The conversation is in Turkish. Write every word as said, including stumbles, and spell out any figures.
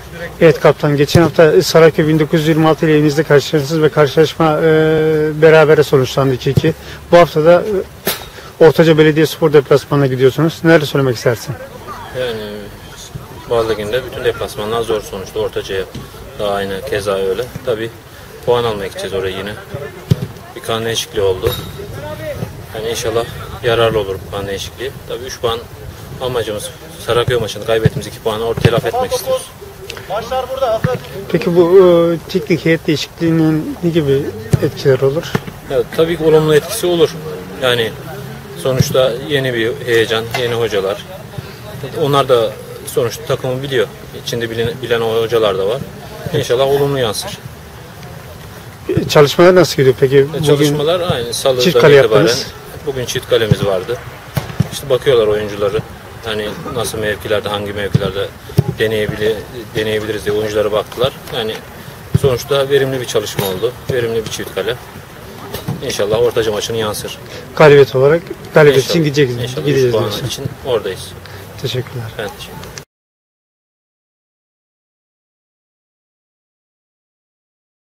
Evet kaptan, geçen hafta Saraköy bin dokuz yüz yirmi altı ile evinizde karşılaştınız ve karşılaşma e, berabere sonuçlandı iki iki. Bu hafta da e, Ortaca Belediyespor deplasmanına gidiyorsunuz. Neler söylemek istersin? Yani Bal Ligi'nde bütün deplasmanlar zor sonuçta. Ortaca'ya da aynı keza öyle. Tabii puan almaya gideceğiz oraya yine. Bir kan değişikliği oldu. Yani inşallah yararlı olur bu kan değişikliği. Tabii üç puan amacımız. Saraköy maçını kaybettiğimiz iki puanı ortaya telafi etmek istiyoruz. Peki bu e, teknik heyet değişikliğinin ne gibi etkiler olur? Ya, tabii ki olumlu etkisi olur. Yani sonuçta yeni bir heyecan, yeni hocalar. Onlar da sonuçta takımı biliyor. İçinde bilen, bilen o hocalar da var. İnşallah olumlu yansır. Çalışmalar nasıl gidiyor peki? Bugün çalışmalar aynı. Salıdan çift kale itibaren. yaptınız. Bugün çift kalemiz vardı. İşte bakıyorlar oyuncuları. Hani nasıl mevkilerde, hangi mevkilerde deneyebilir, deneyebiliriz diye oyunculara baktılar. Yani sonuçta verimli bir çalışma oldu. Verimli bir çift kale. İnşallah Ortaca maçını yansır. Galibiyet olarak galibiyet İnşallah, için gideceksiniz. İnşallah Gideceğiz üç puan diyorsun. için oradayız. Teşekkürler. Ben teşekkür ederim.